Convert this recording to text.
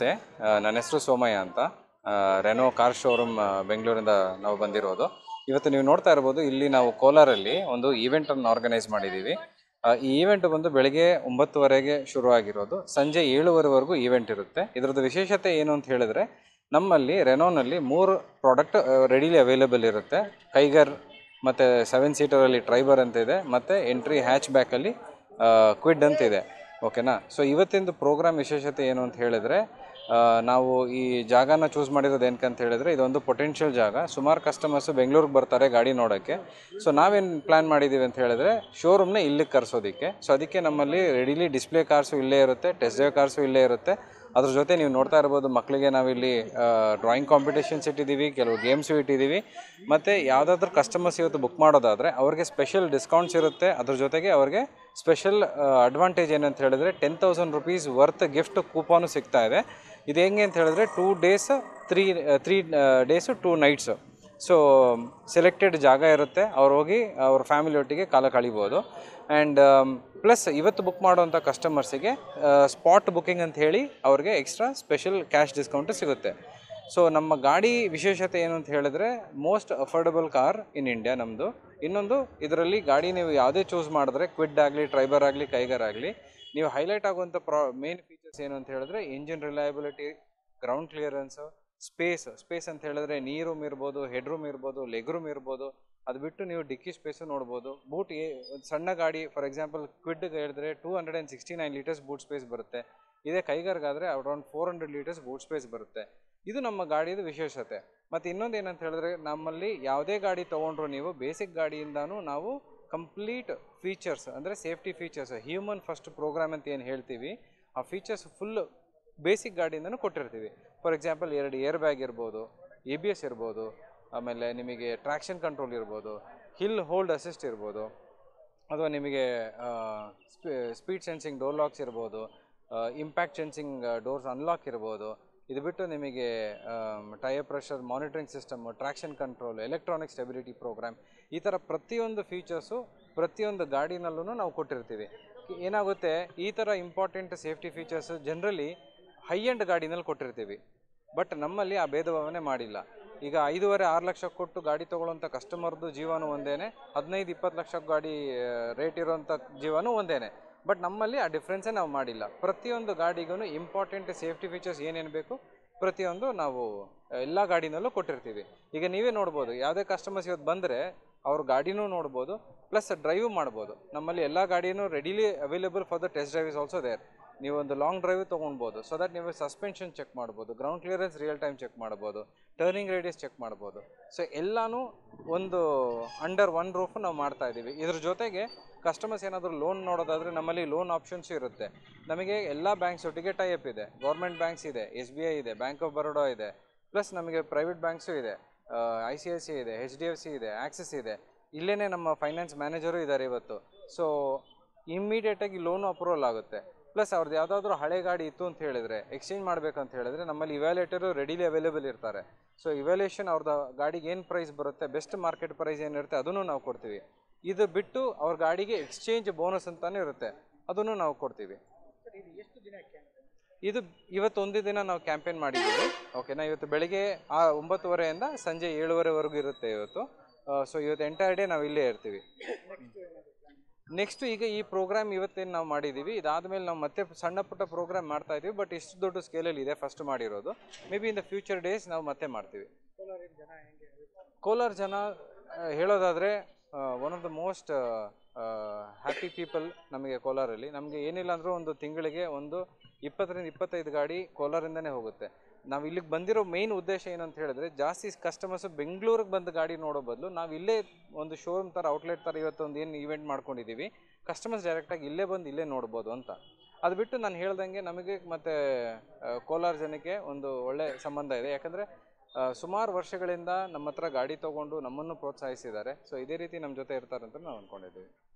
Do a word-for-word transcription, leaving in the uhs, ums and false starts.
ನನ್ನ ಹೆಸರು ಸೋಮಯ್ಯ ಅಂತ. ರೆನೋ ಕಾರ್ ಶೋರೂಮ್ ಬೆಂಗಳೂರಿಂದ ನಾವು ಬಂದಿರೋದು. ಇವತ್ತು ನೀವು ನೋಡ್ತಾ ಇರ್ಬೋದು, ಇಲ್ಲಿ ನಾವು ಕೋಲಾರಲ್ಲಿ ಒಂದು ಈವೆಂಟನ್ನು ಆರ್ಗನೈಸ್ ಮಾಡಿದ್ದೀವಿ. ಈ ಈವೆಂಟ್ ಬಂದು ಬೆಳಗ್ಗೆ ಒಂಬತ್ತುವರೆಗೆ ಶುರು ಆಗಿರೋದು, ಸಂಜೆ ಏಳುವರೆವರೆಗೂ ಈವೆಂಟ್ ಇರುತ್ತೆ. ಇದರದ್ದು ವಿಶೇಷತೆ ಏನು ಅಂತ ಹೇಳಿದ್ರೆ, ನಮ್ಮಲ್ಲಿ ರೆನೋನಲ್ಲಿ ಮೂರು ಪ್ರಾಡಕ್ಟ್ ರೆಡಿಲಿ ಅವೈಲೇಬಲ್ ಇರುತ್ತೆ. ಕೈಗರ್ ಮತ್ತು ಸೆವೆನ್ ಸೀಟರಲ್ಲಿ ಟ್ರೈಬರ್ ಅಂತ ಇದೆ, ಮತ್ತು ಎಂಟ್ರಿ ಹ್ಯಾಚ್ ಬ್ಯಾಕಲ್ಲಿ ಕ್ವಿಡ್ ಅಂತ ಇದೆ. ಓಕೆನಾ. ಸೊ ಇವತ್ತಿಂದು ಪ್ರೋಗ್ರಾಮ್ ವಿಶೇಷತೆ ಏನು ಅಂತ ಹೇಳಿದ್ರೆ, ನಾವು ಈ ಜಾಗನ ಚೂಸ್ ಮಾಡಿರೋದು ಏನಕ್ಕೆ ಅಂತ ಹೇಳಿದ್ರೆ, ಇದೊಂದು ಪೊಟೆನ್ಷಿಯಲ್ ಜಾಗ. ಸುಮಾರು ಕಸ್ಟಮರ್ಸು ಬೆಂಗಳೂರಿಗೆ ಬರ್ತಾರೆ ಗಾಡಿ ನೋಡೋಕ್ಕೆ. ಸೊ ನಾವೇನು ಪ್ಲ್ಯಾನ್ ಮಾಡಿದ್ದೀವಿ ಅಂತ ಹೇಳಿದ್ರೆ, ಶೋರೂಮ್ನ ಇಲ್ಲಿಗೆ ಕರೆಸೋದಕ್ಕೆ. ಸೊ ಅದಕ್ಕೆ ನಮ್ಮಲ್ಲಿ ರೆಡಿಲಿ ಡಿಸ್ಪ್ಲೇ ಕಾರ್ಸು ಇಲ್ಲೇ ಇರುತ್ತೆ, ಟೆಸ್ಟ್ ಡ್ರೈವ್ ಕಾರ್ಸು ಇಲ್ಲೇ ಇರುತ್ತೆ. ಅದ್ರ ಜೊತೆ ನೀವು ನೋಡ್ತಾ ಇರ್ಬೋದು, ಮಕ್ಕಳಿಗೆ ನಾವಿಲ್ಲಿ ಡ್ರಾಯಿಂಗ್ ಕಾಂಪಿಟೇಷನ್ಸ್ ಇಟ್ಟಿದ್ದೀವಿ, ಕೆಲವು ಗೇಮ್ಸು ಇಟ್ಟಿದ್ದೀವಿ. ಮತ್ತು ಯಾವುದಾದ್ರೂ ಕಸ್ಟಮರ್ಸ್ ಇವತ್ತು ಬುಕ್ ಮಾಡೋದಾದರೆ ಅವ್ರಿಗೆ ಸ್ಪೆಷಲ್ ಡಿಸ್ಕೌಂಟ್ಸ್ ಇರುತ್ತೆ. ಅದ್ರ ಜೊತೆಗೆ ಅವ್ರಿಗೆ ಸ್ಪೆಷಲ್ ಅಡ್ವಾಂಟೇಜ್ ಏನಂತ ಹೇಳಿದ್ರೆ, ten thousand rupees worth gift coupon ಸಿಗ್ತಾ ಇದೆ. ಇದು ಹೆಂಗೆ ಅಂತ ಹೇಳಿದ್ರೆ, two days three three days two nights. So selected ಜಾಗ ಇರುತ್ತೆ, ಅವ್ರು ಹೋಗಿ ಅವ್ರ ಫ್ಯಾಮಿಲಿ ಒಟ್ಟಿಗೆ ಕಾಲ ಕಳಿಬೋದು. ಆ್ಯಂಡ್ ಪ್ಲಸ್ ಇವತ್ತು ಬುಕ್ ಮಾಡುವಂಥ ಕಸ್ಟಮರ್ಸಿಗೆ ಸ್ಪಾಟ್ ಬುಕ್ಕಿಂಗ್ ಅಂತ ಹೇಳಿ ಅವ್ರಿಗೆ ಎಕ್ಸ್ಟ್ರಾ ಸ್ಪೆಷಲ್ ಕ್ಯಾಶ್ ಡಿಸ್ಕೌಂಟು ಸಿಗುತ್ತೆ. ಸೊ ನಮ್ಮ ಗಾಡಿ ವಿಶೇಷತೆ ಏನು ಅಂತ ಹೇಳಿದ್ರೆ, most affordable car in India ನಮ್ಮದು. ಇನ್ನೊಂದು, ಇದರಲ್ಲಿ ಗಾಡಿ ನೀವು ಯಾವುದೇ ಚೂಸ್ ಮಾಡಿದ್ರೆ, ಕ್ವಿಡ್ ಆಗಲಿ, ಟ್ರೈಬರ್ ಆಗಲಿ, ಕೈಗರ್ ಆಗಲಿ, ನೀವು ಹೈಲೈಟ್ ಆಗುವಂಥ ಪ್ರಾ ಮೇನ್ ಫೀಚರ್ಸ್ ಏನು ಅಂತ ಹೇಳಿದ್ರೆ, engine reliability, ground clearance, space space ಅಂತ ಹೇಳಿದ್ರೆ ನೀ ರೂಮ್ ಇರ್ಬೋದು, ಹೆಡ್ ರೂಮ್ ಇರ್ಬೋದು, ಲೆಗ್ ರೂಮ್ ಇರ್ಬೋದು. ಅದು ಬಿಟ್ಟು ನೀವು ಡಿಕ್ಕಿ ಸ್ಪೇಸು ನೋಡ್ಬೋದು. ಬೂಟ್ ಒಂದು ಸಣ್ಣ ಗಾಡಿ, ಫಾರ್ ಎಕ್ಸಾಂಪಲ್ ಕ್ವಿಡ್ಗೆ ಹೇಳಿದ್ರೆ two hundred and sixty nine litres boot space ಬರುತ್ತೆ. ಇದೇ ಕೈಗರ್ಗಾದರೆ around four hundred litres boot space ಬರುತ್ತೆ. ಇದು ನಮ್ಮ ಗಾಡಿದು ವಿಶೇಷತೆ. ಮತ್ತು ಇನ್ನೊಂದು ಏನಂತ ಹೇಳಿದ್ರೆ, ನಮ್ಮಲ್ಲಿ ಯಾವುದೇ ಗಾಡಿ ತೊಗೊಂಡ್ರು ನೀವು ಬೇಸಿಕ್ ಗಾಡಿಯಿಂದನೂ ನಾವು ಕಂಪ್ಲೀಟ್ ಫೀಚರ್ಸ್ ಅಂದರೆ safety features, human first programme ಅಂತ ಏನು ಹೇಳ್ತೀವಿ, ಆ ಫೀಚರ್ಸ್ ಫುಲ್ ಬೇಸಿಕ್ ಗಾಡಿಯಿಂದನೂ ಕೊಟ್ಟಿರ್ತೀವಿ. ಫಾರ್ ಎಕ್ಸಾಂಪಲ್ ಎರಡು ಏರ್ ಬ್ಯಾಗ್ ಇರ್ಬೋದು, ಎ ಬಿ ಎಸ್ ಇರ್ಬೋದು, ಆಮೇಲೆ ನಿಮಗೆ ಟ್ರ್ಯಾಕ್ಷನ್ ಕಂಟ್ರೋಲ್ ಇರ್ಬೋದು, ಹಿಲ್ ಹೋಲ್ಡ್ ಅಸಿಸ್ಟ್ ಇರ್ಬೋದು, ಅಥವಾ ನಿಮಗೆ ಸ್ಪೀಡ್ ಸೆನ್ಸಿಂಗ್ ಡೋರ್ ಲಾಕ್ಸ್ ಇರ್ಬೋದು, ಇಂಪ್ಯಾಕ್ಟ್ ಸೆನ್ಸಿಂಗ್ ಡೋರ್ಸ್ ಅನ್ಲಾಕ್ ಇರ್ಬೋದು. ಇದು ಬಿಟ್ಟು ನಿಮಗೆ tyre pressure monitoring system, traction control, electronic stability programme, ಈ ಥರ ಪ್ರತಿಯೊಂದು ಫೀಚರ್ಸು ಪ್ರತಿಯೊಂದು ಗಾಡಿನಲ್ಲೂ ನಾವು ಕೊಟ್ಟಿರ್ತೀವಿ. ಏನಾಗುತ್ತೆ, ಈ ಥರ important safety features generally high end ಗಾಡಿನಲ್ಲಿ ಕೊಟ್ಟಿರ್ತೀವಿ. ಬಟ್ ನಮ್ಮಲ್ಲಿ ಆ ಭೇದ ಭಾವನೆ ಮಾಡಿಲ್ಲ. ಈಗ ಐದೂವರೆ ಆರು ಲಕ್ಷ ಕೊಟ್ಟು ಗಾಡಿ ತೊಗೊಳ್ಳೋಂಥ ಕಸ್ಟಮರ್ದು ಜೀವನೂ ಒಂದೇ, ಹದಿನೈದು ಇಪ್ಪತ್ತು ಲಕ್ಷ ಗಾಡಿ ರೇಟ್ ಇರೋಂಥ ಜೀವನೂ ಒಂದೇ. ಬಟ್ ನಮ್ಮಲ್ಲಿ ಆ ಡಿಫ್ರೆನ್ಸೇ ನಾವು ಮಾಡಿಲ್ಲ. ಪ್ರತಿಯೊಂದು ಗಾಡಿಗೂ ಇಂಪಾರ್ಟೆಂಟ್ ಸೇಫ್ಟಿ ಫೀಚರ್ಸ್ ಏನೇನು ಬೇಕು ಪ್ರತಿಯೊಂದು ನಾವು ಎಲ್ಲ ಗಾಡಿನಲ್ಲೂ ಕೊಟ್ಟಿರ್ತೀವಿ. ಈಗ ನೀವೇ ನೋಡ್ಬೋದು, ಯಾವುದೇ ಕಸ್ಟಮರ್ಸ್ ಇವತ್ತು ಬಂದರೆ ಅವ್ರ ಗಾಡಿನೂ ನೋಡ್ಬೋದು, ಪ್ಲಸ್ ಡ್ರೈವ್ ಮಾಡ್ಬೋದು. ನಮ್ಮಲ್ಲಿ ಎಲ್ಲ ಗಾಡಿನೂ readily available for the test drive is also there. ನೀವು ಒಂದು ಲಾಂಗ್ ಡ್ರೈವ್ ತೊಗೊಳ್ಬೋದು, ಸೊ ದಟ್ ನೀವು ಸಸ್ಪೆನ್ಷನ್ ಚೆಕ್ ಮಾಡ್ಬೋದು, ground clearance real time check ಮಾಡ್ಬೋದು, ಟರ್ನಿಂಗ್ ರೇಡಿಯಸ್ ಚೆಕ್ ಮಾಡ್ಬೋದು. ಸೊ ಎಲ್ಲನೂ ಒಂದು ಅಂಡರ್ ಒನ್ ರೂಫ್ ನಾವು ಮಾಡ್ತಾ ಇದ್ದೀವಿ. ಇದ್ರ ಜೊತೆಗೆ ಕಸ್ಟಮರ್ಸ್ ಏನಾದರೂ ಲೋನ್ ನೋಡೋದಾದರೆ ನಮ್ಮಲ್ಲಿ ಲೋನ್ ಆಪ್ಷನ್ಸು ಇರುತ್ತೆ. ನಮಗೆ ಎಲ್ಲ ಬ್ಯಾಂಕ್ಸ್ ಒಟ್ಟಿಗೆ ಟೈಅಪ್ ಇದೆ. ಗೌರ್ಮೆಂಟ್ ಬ್ಯಾಂಕ್ಸ್ ಇದೆ, ಎಸ್ ಬಿ ಐ ಇದೆ, ಬ್ಯಾಂಕ್ ಆಫ್ ಬರೋಡಾ ಇದೆ, ಪ್ಲಸ್ ನಮಗೆ ಪ್ರೈವೇಟ್ ಬ್ಯಾಂಕ್ಸು ಇದೆ, ಐ ಸಿ ಐ ಸಿ ಇದೆ, ಎಚ್ ಡಿ ಎಫ್ ಸಿ ಇದೆ, ಆ್ಯಕ್ಸಿಸ್ ಇದೆ. ಇಲ್ಲೇ ನಮ್ಮ ಫೈನಾನ್ಸ್ ಮ್ಯಾನೇಜರು ಇದ್ದಾರೆ ಇವತ್ತು. ಸೊ ಇಮ್ಮಿಡಿಯೇಟಾಗಿ ಲೋನು ಅಪ್ರೂವಲ್ ಆಗುತ್ತೆ. ಪ್ಲಸ್ ಅವ್ರದ್ದು ಯಾವುದಾದ್ರೂ ಹಳೆ ಗಾಡಿ ಇತ್ತು ಅಂತ ಹೇಳಿದ್ರೆ, ಎಕ್ಸ್ಚೇಂಜ್ ಮಾಡಬೇಕಂತ ಹೇಳಿದ್ರೆ, ನಮ್ಮಲ್ಲಿ ಇವ್ಯಾಲ್ಯೂಟರು ರೆಡಿಲಿ ಅವೈಲೇಬಲ್ ಇರ್ತಾರೆ. ಸೊ ಇವ್ಯಾಲ್ಯೂಷನ್ ಅವ್ರದ್ದು ಗಾಡಿಗೆ ಏನು ಪ್ರೈಸ್ ಬರುತ್ತೆ, ಬೆಸ್ಟ್ ಮಾರ್ಕೆಟ್ ಪ್ರೈಸ್ ಏನಿರುತ್ತೆ ಅದನ್ನು ನಾವು ಕೊಡ್ತೀವಿ. ಇದು ಬಿಟ್ಟು ಅವ್ರ ಗಾಡಿಗೆ ಎಕ್ಸ್ಚೇಂಜ್ ಬೋನಸ್ ಅಂತಲೇ ಇರುತ್ತೆ, ಅದನ್ನು ನಾವು ಕೊಡ್ತೀವಿ. ಇದು ಇವತ್ತು ಒಂದು ದಿನ ನಾವು ಕ್ಯಾಂಪೇನ್ ಮಾಡಿದ್ದೀವಿ. ಓಕೆನಾ. ಇವತ್ತು ಬೆಳಿಗ್ಗೆ ಆ ಒಂಬತ್ತುವರೆಯಿಂದ ಸಂಜೆ ಏಳುವರೆವರೆಗೂ ಇರುತ್ತೆ ಇವತ್ತು. ಸೊ ಇವತ್ತು ಎಂಟೈರ್ ಡೇ ನಾವು ಇಲ್ಲೇ ಇರ್ತೀವಿ. ನೆಕ್ಸ್ಟು ಈಗ ಈ ಪ್ರೋಗ್ರಾಮ್ ಇವತ್ತೇನು ನಾವು ಮಾಡಿದ್ದೀವಿ, ಇದಾದಮೇಲೆ ನಾವು ಮತ್ತೆ ಸಣ್ಣ ಪುಟ್ಟ ಪ್ರೋಗ್ರಾಮ್ ಮಾಡ್ತಾ ಇದ್ದೀವಿ. ಬಟ್ ಇಷ್ಟು ದೊಡ್ಡ ಸ್ಕೇಲಲ್ಲಿ ಇದೆ ಫಸ್ಟ್ ಮಾಡಿರೋದು. Maybe in the future days ನಾವು ಮತ್ತೆ ಮಾಡ್ತೀವಿ. ಕೋಲಾರ ಜನ ಹೇಳೋದಾದರೆ one of the most happy people ನಮಗೆ ಕೋಲಾರಲ್ಲಿ. ನಮಗೆ ಏನಿಲ್ಲ ಅಂದರೂ ಒಂದು ತಿಂಗಳಿಗೆ ಒಂದು ಇಪ್ಪತ್ತರಿಂದ ಇಪ್ಪತ್ತೈದು ಗಾಡಿ ಕೋಲಾರಿಂದನೇ ಹೋಗುತ್ತೆ. ನಾವು ಇಲ್ಲಿಗೆ ಬಂದಿರೋ ಮೇಯ್ನ್ ಉದ್ದೇಶ ಏನಂತ ಹೇಳಿದ್ರೆ, ಜಾಸ್ತಿ ಕಸ್ಟಮರ್ಸು ಬೆಂಗಳೂರಿಗೆ ಬಂದು ಗಾಡಿ ನೋಡೋ ಬದಲು ನಾವು ಇಲ್ಲೇ ಒಂದು ಶೋರೂಮ್ ಥರ ಔಟ್ಲೆಟ್ ಥರ ಇವತ್ತು ಒಂದು ಏನು ಈವೆಂಟ್ ಮಾಡ್ಕೊಂಡಿದ್ದೀವಿ, ಕಸ್ಟಮರ್ಸ್ ಡೈರೆಕ್ಟಾಗಿ ಇಲ್ಲೇ ಬಂದು ಇಲ್ಲೇ ನೋಡ್ಬೋದು ಅಂತ. ಅದು ಬಿಟ್ಟು ನಾನು ಹೇಳ್ದಂಗೆ ನಮಗೆ ಮತ್ತು ಕೋಲಾರ ಜನಕ್ಕೆ ಒಂದು ಒಳ್ಳೆ ಸಂಬಂಧ ಇದೆ. ಯಾಕಂದರೆ ಸುಮಾರು ವರ್ಷಗಳಿಂದ ನಮ್ಮ ಹತ್ರ ಗಾಡಿ ತೊಗೊಂಡು ನಮ್ಮನ್ನು ಪ್ರೋತ್ಸಾಹಿಸಿದ್ದಾರೆ. ಸೊ ಇದೇ ರೀತಿ ನಮ್ಮ ಜೊತೆ ಇರ್ತಾರೆ ಅಂತ ನಾವು ಅಂದ್ಕೊಂಡಿದ್ದೀವಿ.